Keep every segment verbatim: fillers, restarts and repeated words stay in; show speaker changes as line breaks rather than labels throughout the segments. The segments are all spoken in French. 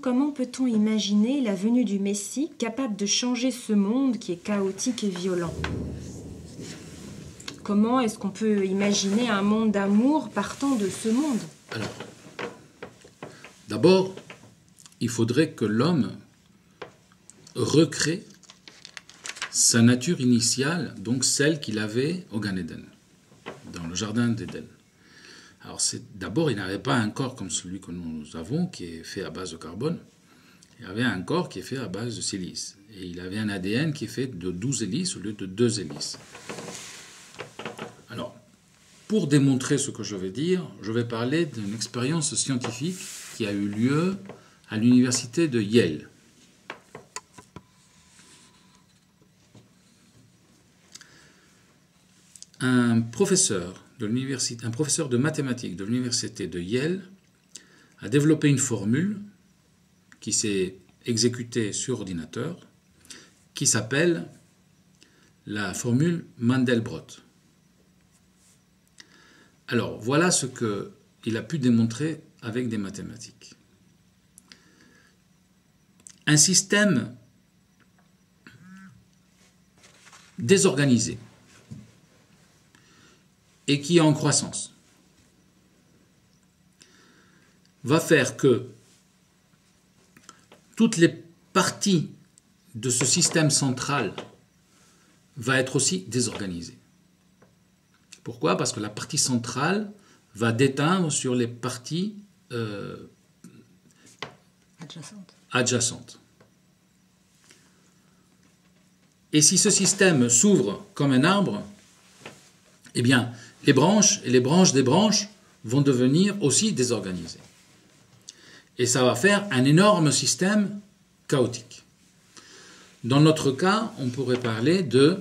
comment peut-on imaginer la venue du Messie capable de changer ce monde qui est chaotique et violent? Comment est-ce qu'on peut imaginer un monde d'amour partant de ce monde?
Alors, d'abord, il faudrait que l'homme recrée sa nature initiale, donc celle qu'il avait au Gan Eden, dans le jardin d'Éden. Alors, d'abord, il n'avait pas un corps comme celui que nous avons, qui est fait à base de carbone. Il avait un corps qui est fait à base de silice. Et il avait un A D N qui est fait de douze hélices au lieu de deux hélices. Alors, pour démontrer ce que je vais dire, je vais parler d'une expérience scientifique qui a eu lieu à l'université de Yale. Un professeur de l'université, un professeur de mathématiques de l'université de Yale a développé une formule qui s'est exécutée sur ordinateur, qui s'appelle la formule Mandelbrot. Alors, voilà ce qu'il a pu démontrer avec des mathématiques. Un système désorganisé et qui est en croissance va faire que toutes les parties de ce système central vont être aussi désorganisées. Pourquoi? Parce que la partie centrale va déteindre sur les parties euh,
Adjacente.
adjacentes. Et si ce système s'ouvre comme un arbre, eh bien, les branches et les branches des branches vont devenir aussi désorganisées. Et ça va faire un énorme système chaotique. Dans notre cas, on pourrait parler de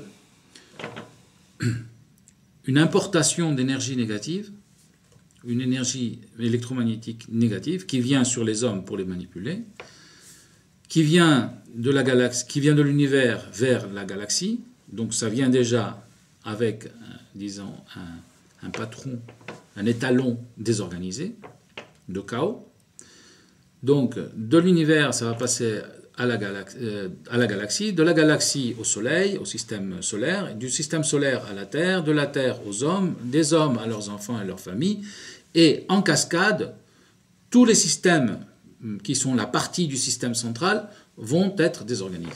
une importation d'énergie négative, une énergie électromagnétique négative qui vient sur les hommes pour les manipuler, qui vient de la galaxie, qui vient de l'univers vers la galaxie. Donc ça vient déjà avec, disons, un, un patron, un étalon désorganisé, de chaos. Donc de l'univers, ça va passer à la, galaxie, euh, à la galaxie, de la galaxie au Soleil, au système solaire, du système solaire à la Terre, de la Terre aux hommes, des hommes à leurs enfants et leurs familles, et en cascade, tous les systèmes qui sont la partie du système central vont être désorganisés.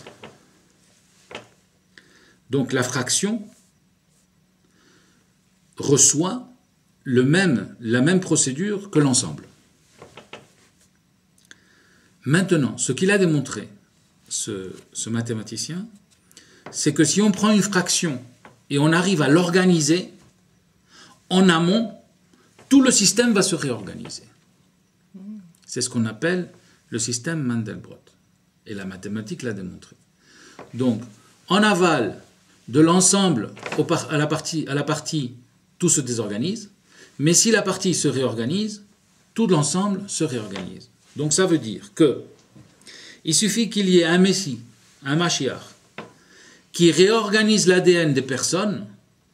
Donc la fraction reçoit le même, la même procédure que l'ensemble. Maintenant, ce qu'il a démontré, ce, ce mathématicien, c'est que si on prend une fraction et on arrive à l'organiser, en amont, tout le système va se réorganiser. C'est ce qu'on appelle le système Mandelbrot. Et la mathématique l'a démontré. Donc, en aval de l'ensemble à la partie, à la partie, tout se désorganise, mais si la partie se réorganise, tout l'ensemble se réorganise. Donc ça veut dire que il suffit qu'il y ait un Messie, un Mashiach, qui réorganise l'A D N des personnes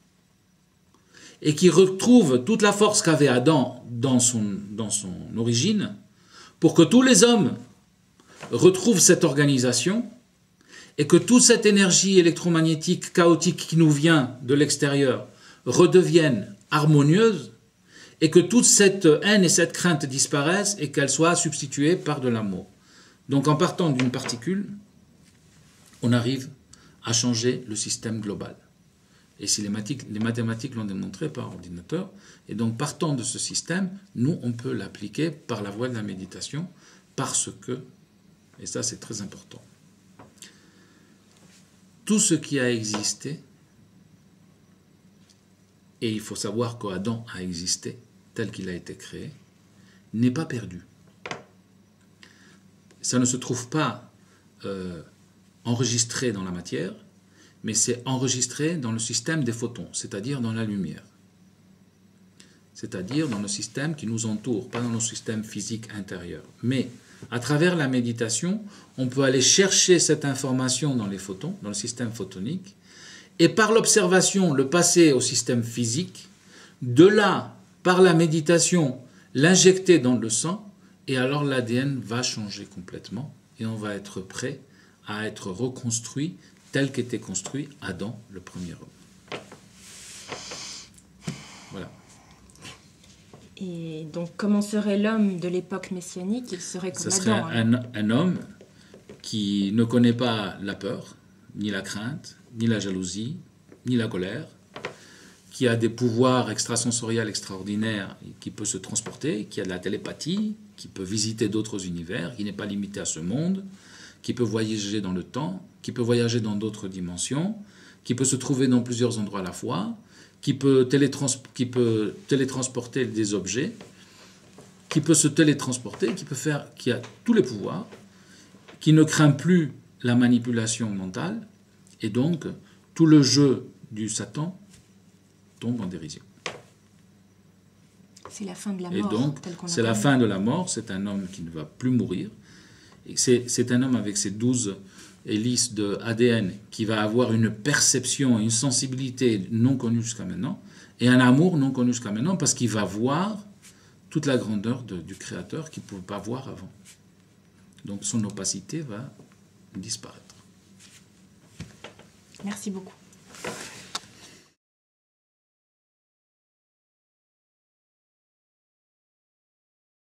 et qui retrouve toute la force qu'avait Adam dans son, dans son origine, pour que tous les hommes retrouvent cette organisation et que toute cette énergie électromagnétique chaotique qui nous vient de l'extérieur redevienne harmonieuse, et que toute cette haine et cette crainte disparaissent et qu'elle soit substituée par de l'amour. Donc en partant d'une particule, on arrive à changer le système global. Et si les mathématiques l'ont démontré par ordinateur, et donc partant de ce système, nous on peut l'appliquer par la voie de la méditation, parce que, et ça c'est très important, tout ce qui a existé, et il faut savoir qu'Adam a existé, tel qu'il a été créé, n'est pas perdu. Ça ne se trouve pas euh, enregistré dans la matière, mais c'est enregistré dans le système des photons, c'est-à-dire dans la lumière. C'est-à-dire dans le système qui nous entoure, pas dans le système physique intérieur. Mais à travers la méditation, on peut aller chercher cette information dans les photons, dans le système photonique, et par l'observation, le passer au système physique, de là, par la méditation, l'injecter dans le sang, et alors l'A D N va changer complètement, et on va être prêt à être reconstruit tel qu'était construit Adam, le premier homme. Voilà.
Et donc, comment serait l'homme de l'époque messianique? Il serait comme
Ce serait
Adam.
un, un homme qui ne connaît pas la peur, ni la crainte, ni la jalousie, ni la colère, qui a des pouvoirs extrasensoriels extraordinaires, qui peut se transporter, qui a de la télépathie, qui peut visiter d'autres univers, qui n'est pas limité à ce monde, qui peut voyager dans le temps, qui peut voyager dans d'autres dimensions, qui peut se trouver dans plusieurs endroits à la fois, qui peut, télétrans- qui peut télétransporter des objets, qui peut se télétransporter, qui peut faire, qui a tous les pouvoirs, qui ne craint plus la manipulation mentale, et donc tout le jeu du Satan tombe en dérision.
C'est la fin de la
Et
mort.
donc,
telle qu'on
c'est la
connue.
fin de la mort, c'est un homme qui ne va plus mourir. Et C'est c'est un homme avec ses douze hélices de A D N qui va avoir une perception, une sensibilité non connue jusqu'à maintenant, et un amour non connu jusqu'à maintenant, parce qu'il va voir toute la grandeur de- du Créateur qu'il ne pouvait pas voir avant. Donc son opacité va disparaître.
Merci beaucoup.